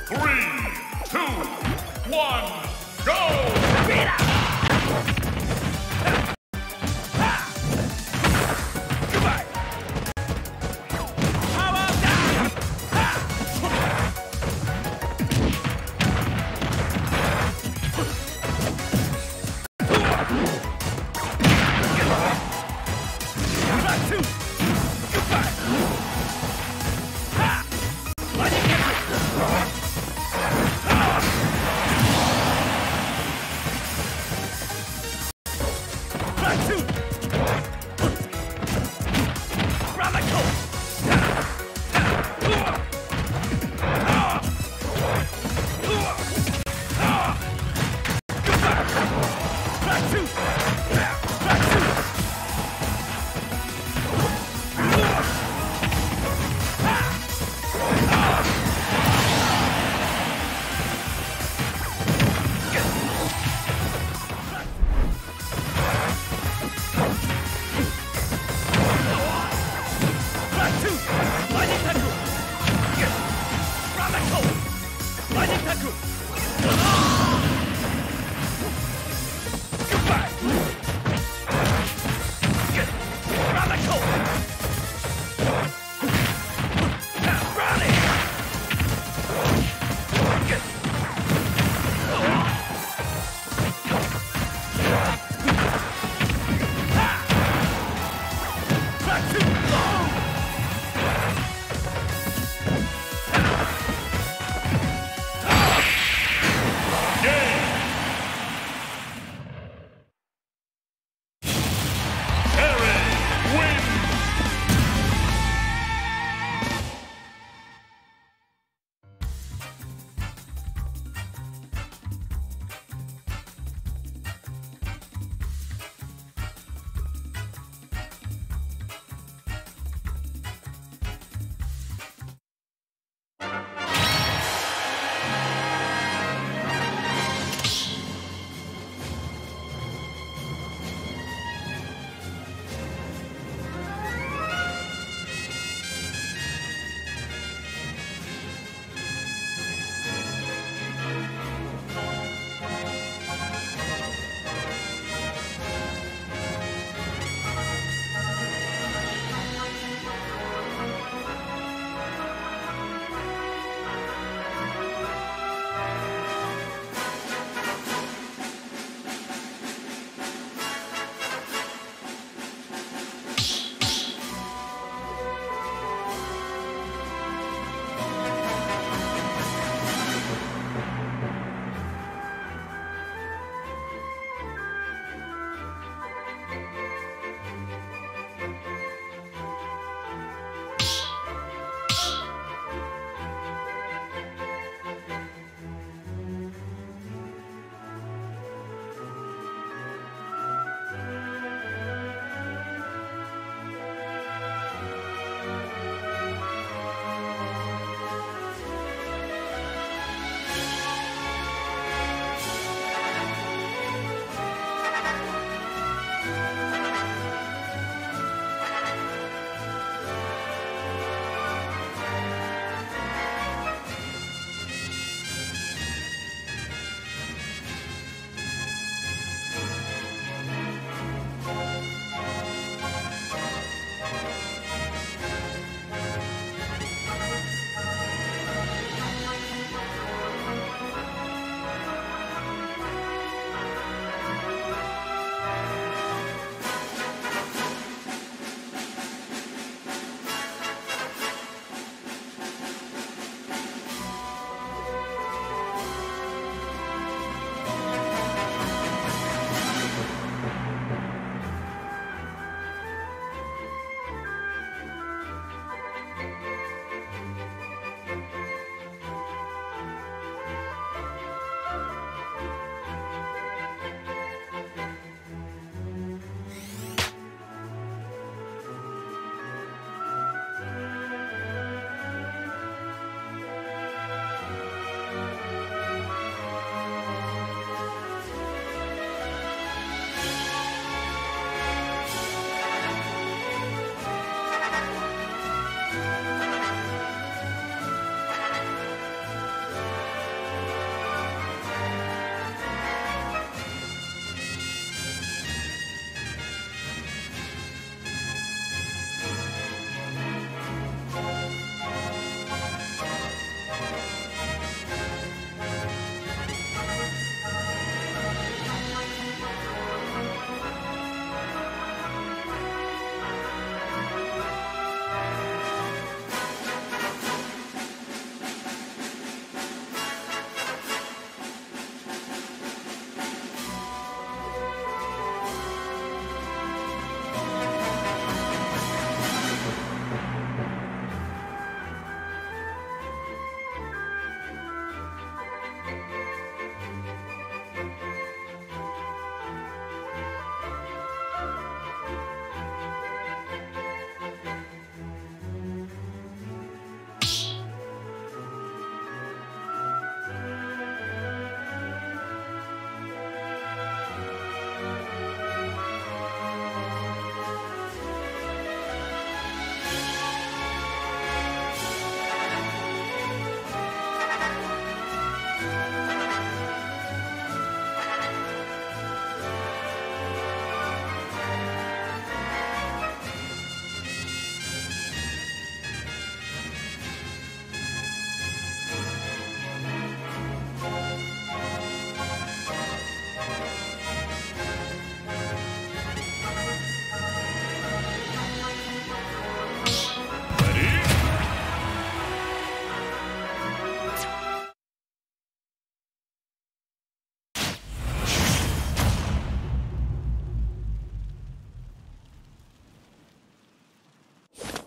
Three, two, one, go!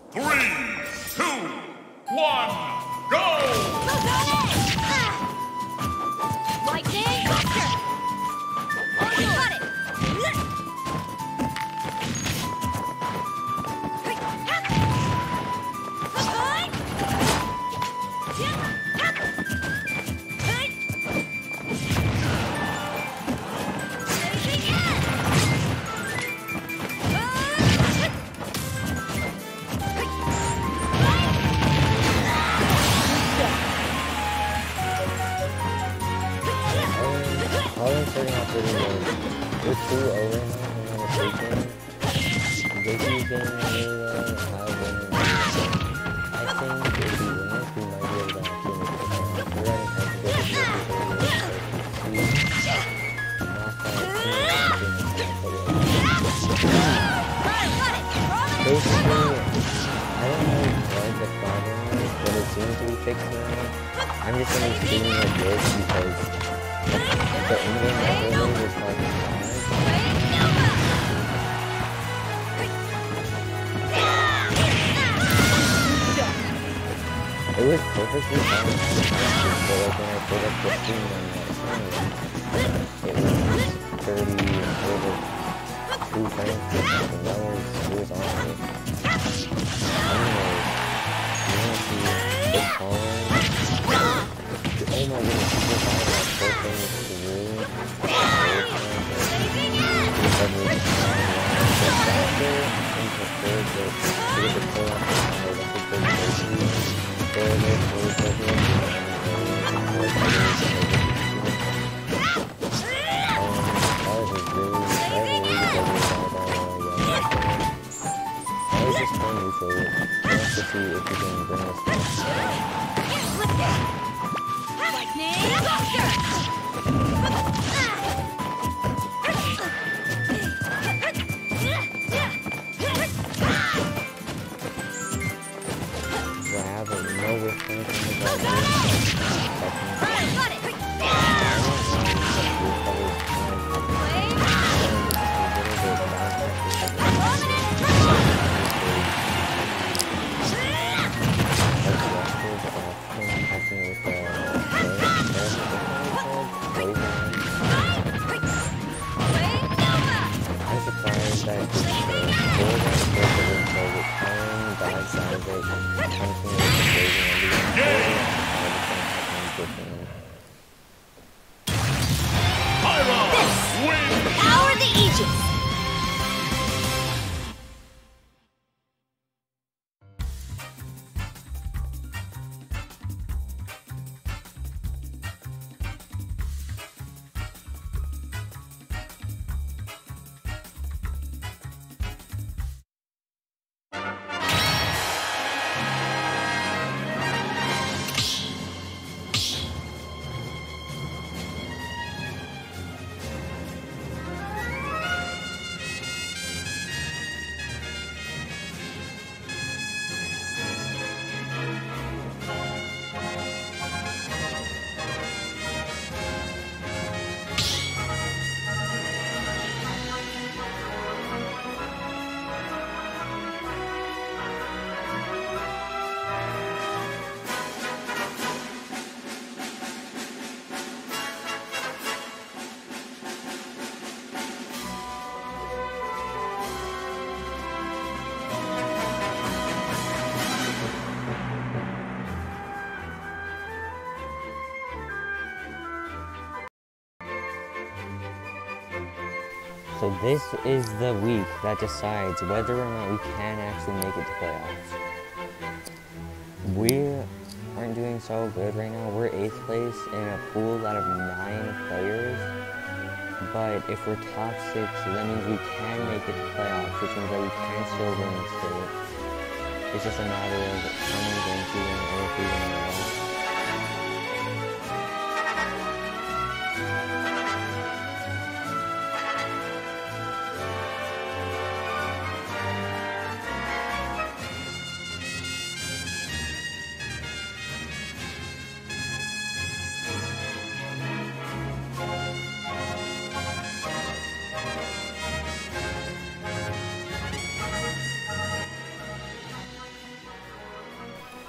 3, 2, 1, go! Lightning Buster! Oh, you got it! All I'm starting off with is we're 2-0 right now on the free game. Dicky's getting really well, and I'll win. I think if we win this, we might be able to actually make it. We're running time to go to the basically, I don't know what the problem is, but it seems to be fixed now. I'm just gonna be streaming like this because the in-game overlay was like it was perfectly fine, but like when I put up the stream on that time, it was 30 over 2 frames per second. It was awesome. Anyways, you wanna see the color? Oh my goodness, people buy that whole thing is through. Power the Aegis! So this is the week that decides whether or not we can actually make it to playoffs. We aren't doing so good right now. We're 8th place in a pool out of 9 players. But if we're top 6, that means we can make it to playoffs, which means that we can still win the state. It's just a matter of how many games we win or if we win at all.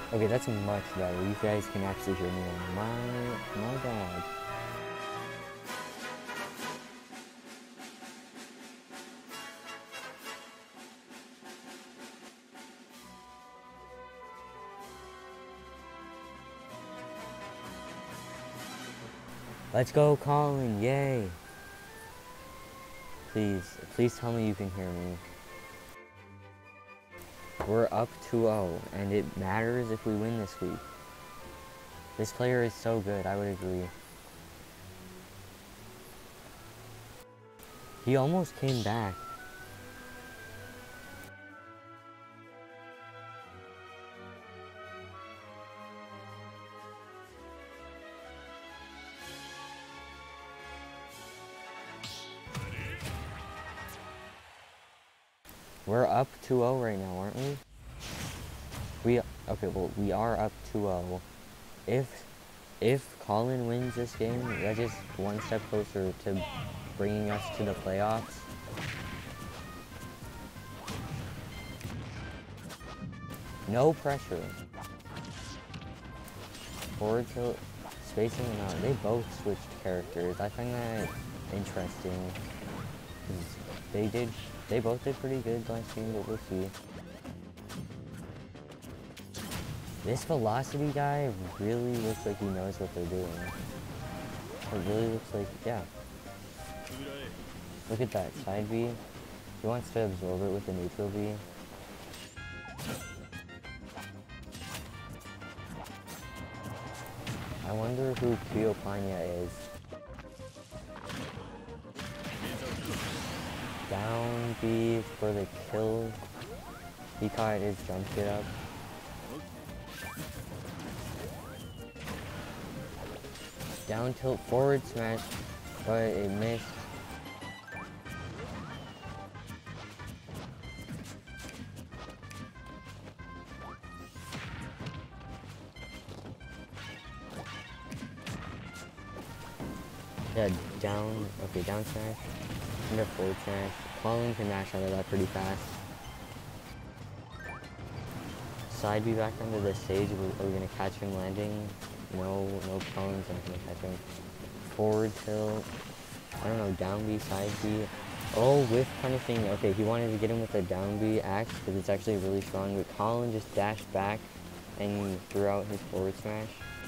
Okay, that's much better. You guys can actually hear me. My God. Let's go, Colin! Yay! Please tell me you can hear me. We're up 2-0, and it matters if we win this week. This player is so good, I would agree. He almost came back. We're up 2-0 right now, aren't we? Okay, well, we are up 2-0. If Colin wins this game, that's just one step closer to bringing us to the playoffs. No pressure. Forward tilt, spacing them out. They both switched characters. I find that interesting. They both did pretty good last game, but we'll see. This velocity guy really looks like he knows what they're doing. It really looks like, yeah. Look at that, side B. He wants to absorb it with the neutral B. I wonder who Kiyopinya is. Down B for the kill. He caught his jump get up. Down tilt forward smash, but it missed. Yeah, down, okay, down smash, into forward smash. Colin can mash out of that pretty fast. Side B back onto the stage, are we gonna catch him landing? No, Colin's not gonna catch him. Forward tilt, I don't know, down B, side B. Oh, with punishing, okay, he wanted to get him with the down B axe because it's actually really strong, but Colin just dashed back and threw out his forward smash.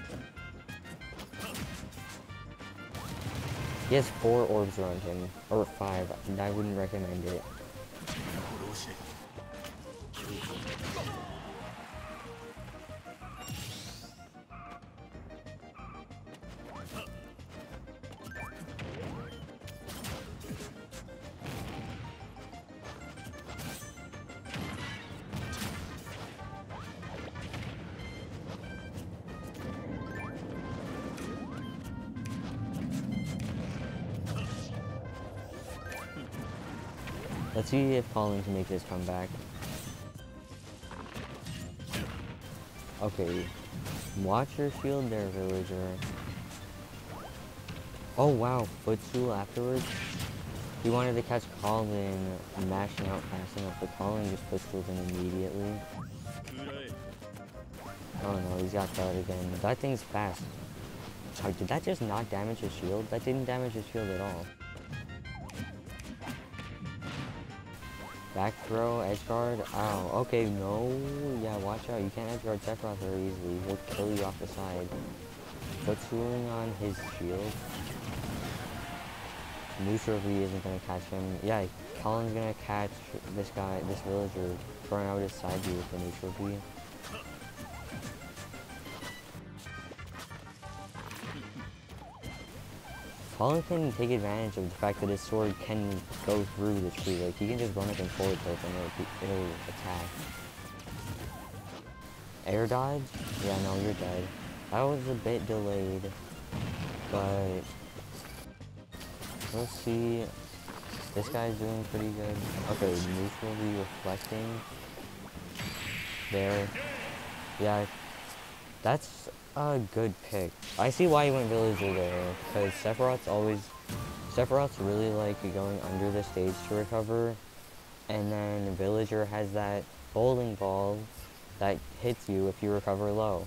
He has 4 orbs around him, or 5, and I wouldn't recommend it. Let's see if Colin can make this comeback. Okay, watch your shield there, villager. Oh wow, footstool afterwards. He wanted to catch Colin mashing out fast enough, but Colin just footstooled him immediately. Oh no, he's got that again. That thing's fast. Oh, did that just not damage his shield? That didn't damage his shield at all. Back throw, edge guard. Ow. Okay, no. Yeah, watch out. You can't edge guard Sephiroth very easily. He'll kill you off the side. Footstooling on his shield. Neutral V isn't gonna catch him. Yeah, Colin's gonna catch this guy, this villager, throwing out his side B with the neutral V. Colin can take advantage of the fact that his sword can go through the tree. Like, he can just run up and forward tilt and it'll attack. Air dodge? Yeah, no, you're dead. That was a bit delayed, but we'll see. This guy's doing pretty good. Okay, neutral V reflecting. There. Yeah, that's a good pick. I see why you went villager there, because Sephiroth's really like going under the stage to recover, and then villager has that bowling ball that hits you if you recover low.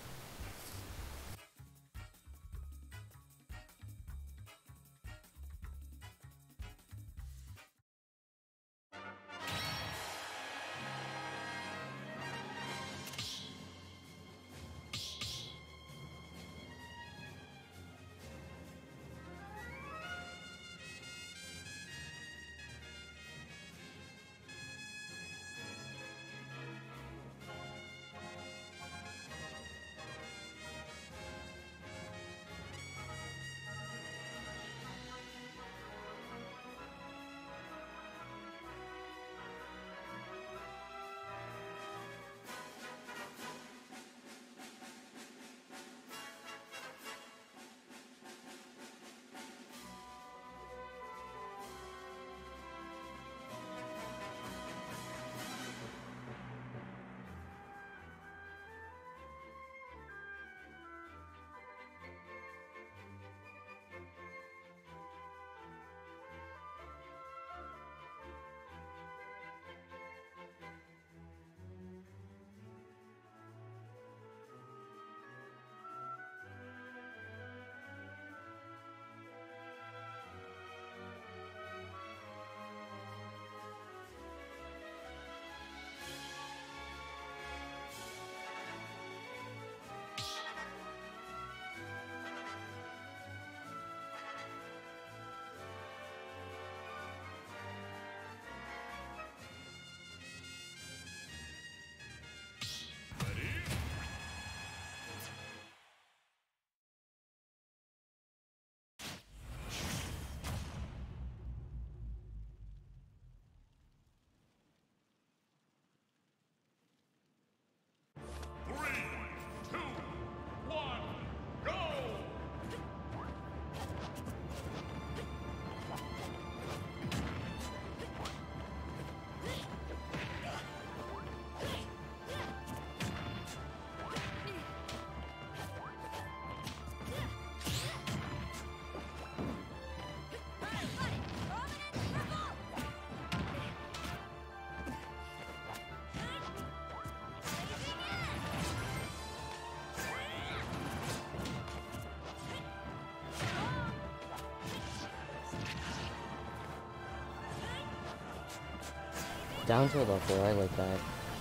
Down to a level, I like that.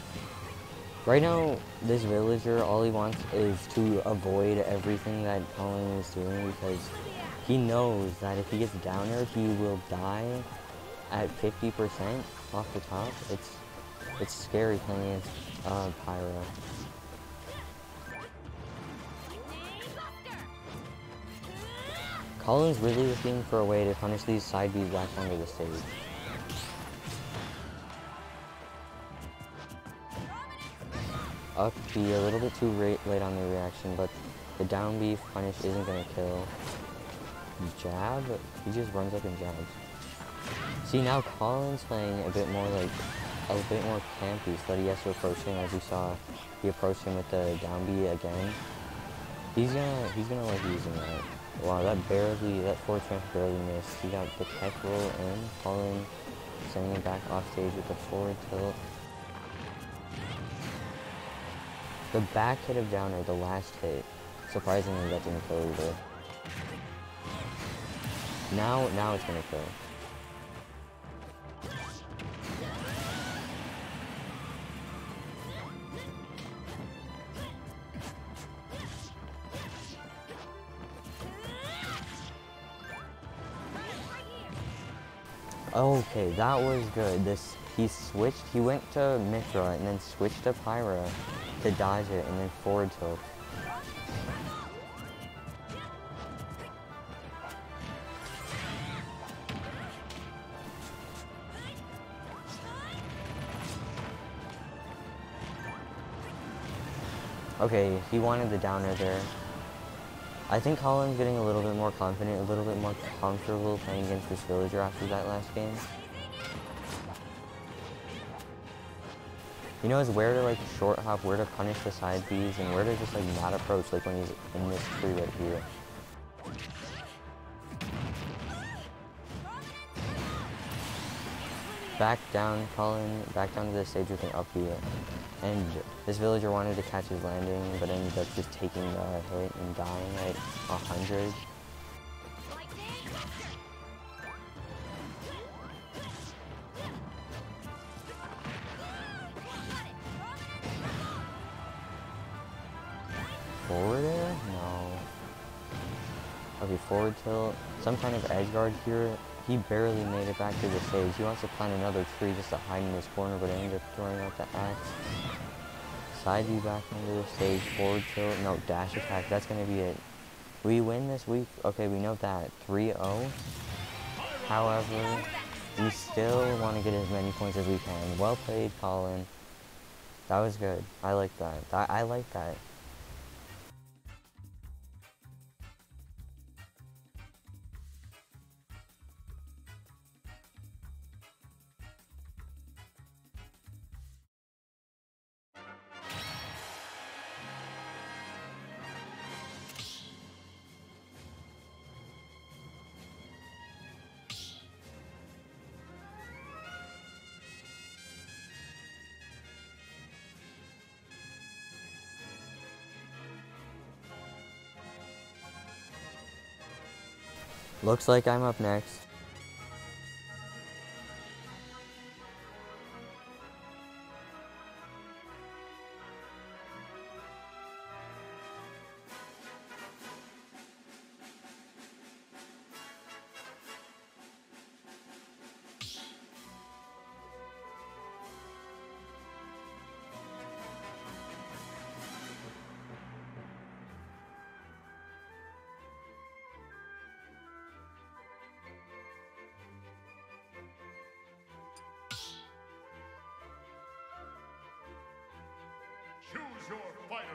Right now, this villager, all he wants is to avoid everything that Colin is doing because he knows that if he gets down there, he will die at 50% off the top. It's scary playing against Pyro. Colin's really looking for a way to punish these side Bs back onto the stage. Up B a little bit too late on the reaction, but the down B punish isn't going to kill. Jab? He just runs up and jabs. See, now Colin's playing a bit more campy, so that he has to approach him as we saw he approached him with the down B again. He's gonna like using that. Wow, that forward smash barely missed. He got the tech roll in, Colin sending him back off stage with the forward tilt. The back hit of downer, the last hit, surprisingly that didn't kill either. Now it's gonna kill. Okay, that was good. He went to Mithra and then switched to Pyra to dodge it and then forward tilt. Okay, he wanted the downer there. I think Colin's getting a little bit more confident, a little bit more comfortable playing against this villager after that last game. He knows where to like short hop, where to punish the side Bs, and where to just like not approach like when he's in this tree right here. Back down, Colin, back down to the stage with an up B. And this villager wanted to catch his landing, but ended up just taking the hit and dying at 100. Forward air? No. Okay, forward tilt. Some kind of edge guard here. He barely made it back to the stage. He wants to plant another tree just to hide in this corner, but ended up throwing out the axe. Side view back into the stage. Forward tilt. No, dash attack. That's going to be it. We win this week. Okay, we know that. 3-0. However, we still want to get as many points as we can. Well played, Colin. That was good. I like that. I like that. Looks like I'm up next. Choose your fighter.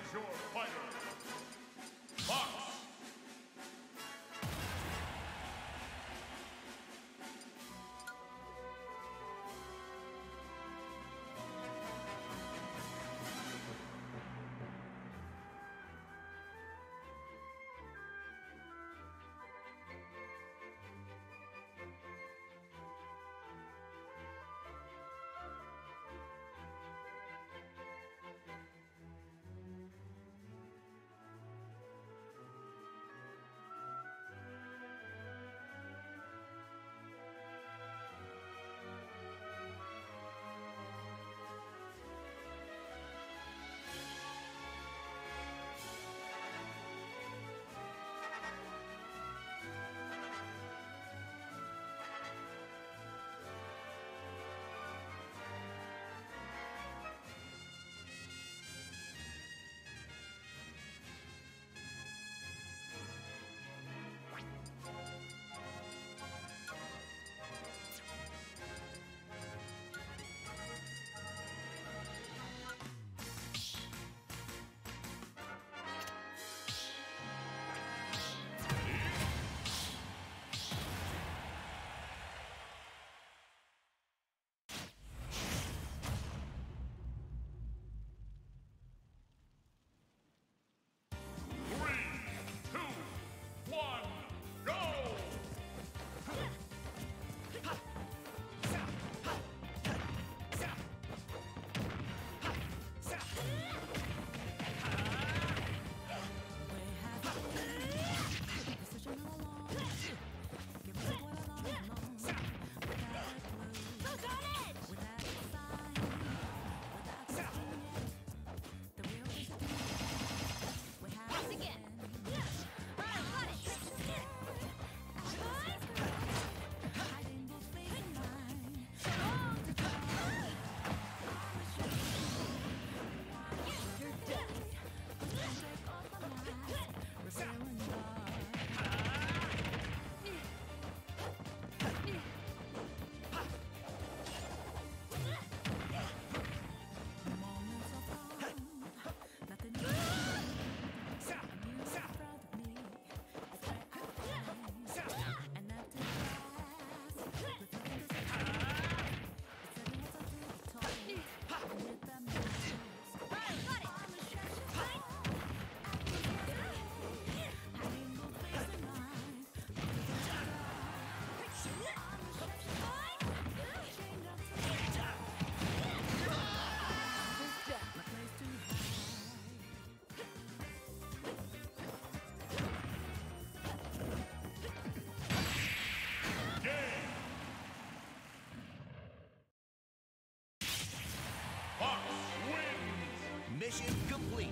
Choose your fighter. Fox. Mission complete.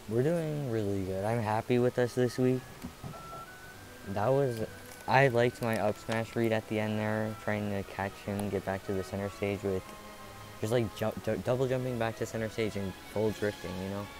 We're doing really good. I'm happy with us this week. I liked my up smash read at the end there, trying to catch him, get back to the center stage with just like double jumping back to center stage and full drifting, you know?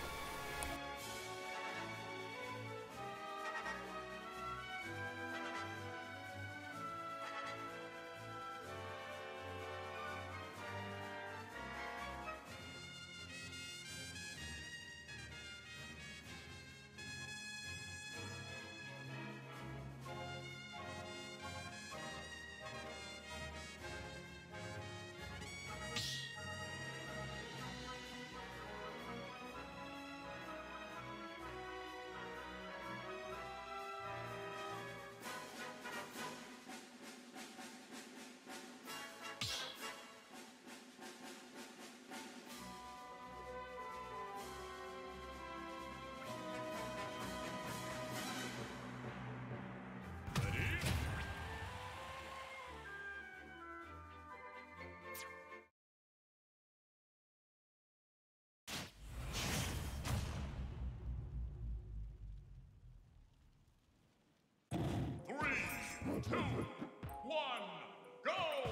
Three, two, one, go!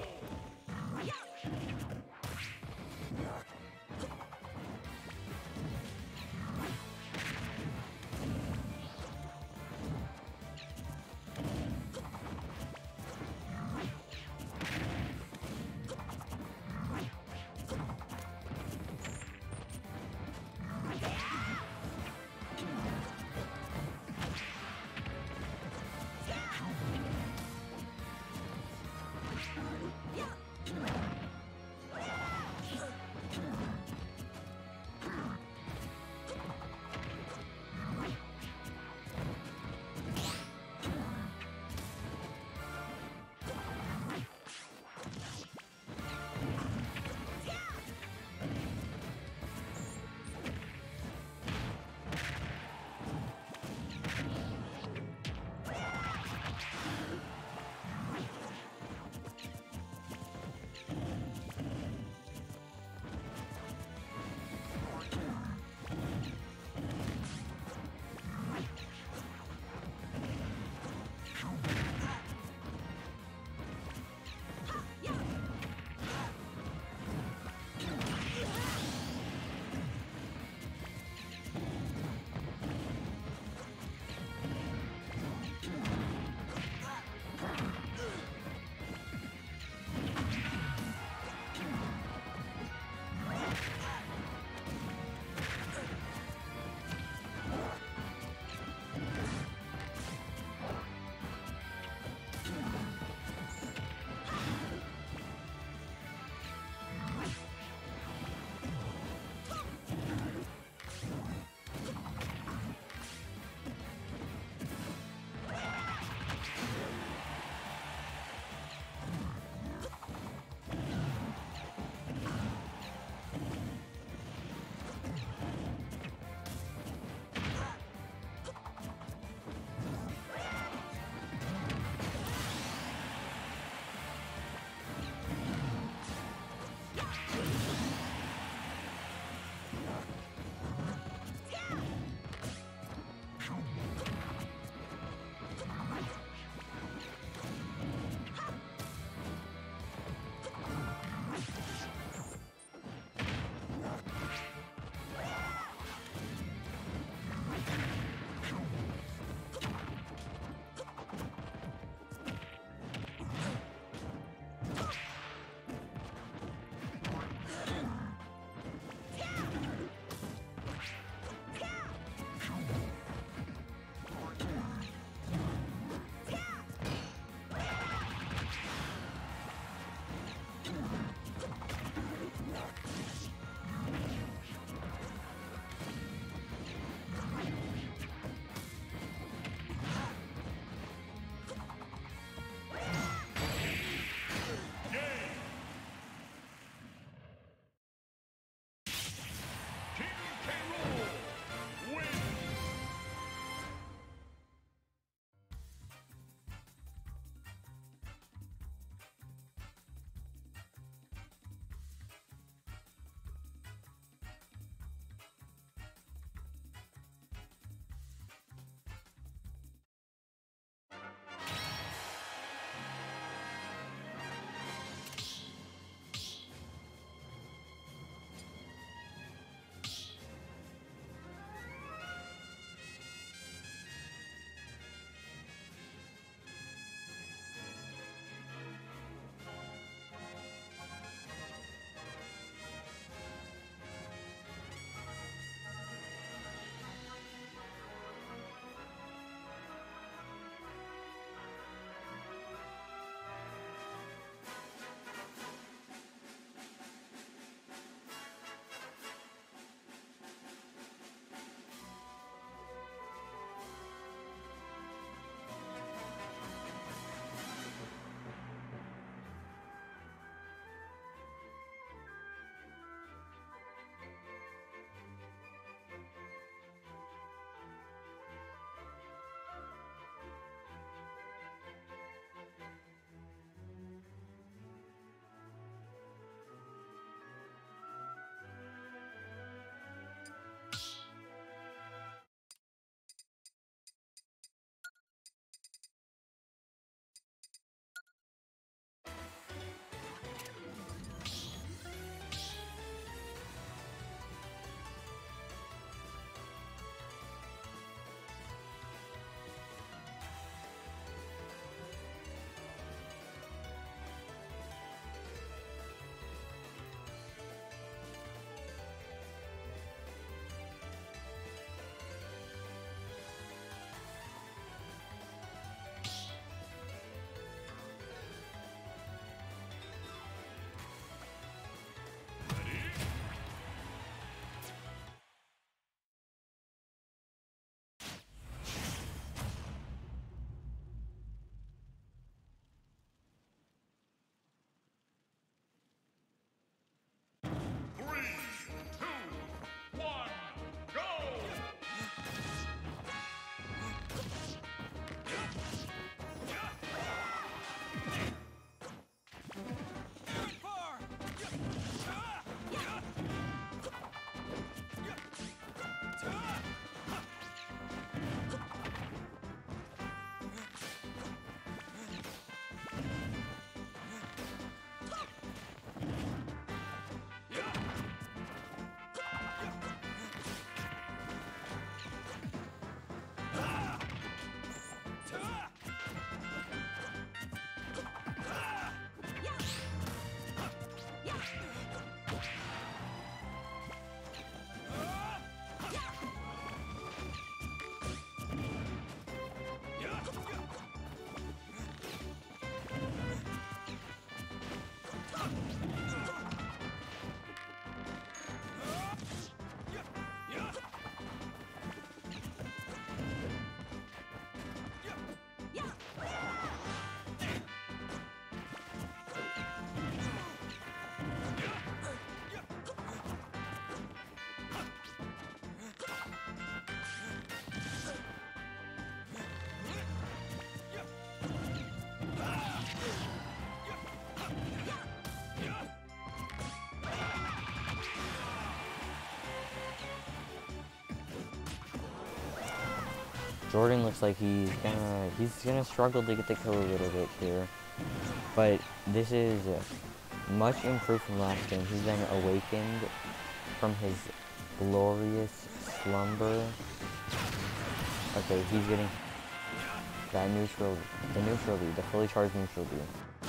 Jordan looks like he's gonna struggle to get the kill a little bit here. But this is much improved from last game. He's been awakened from his glorious slumber. Okay, he's getting that neutral, the fully charged neutral B.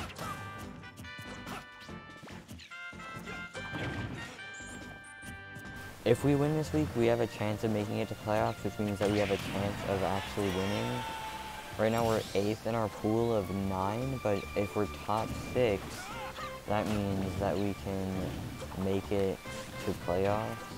If we win this week, we have a chance of making it to playoffs, which means that we have a chance of actually winning. Right now we're 8th in our pool of 9, but if we're top 6, that means that we can make it to playoffs.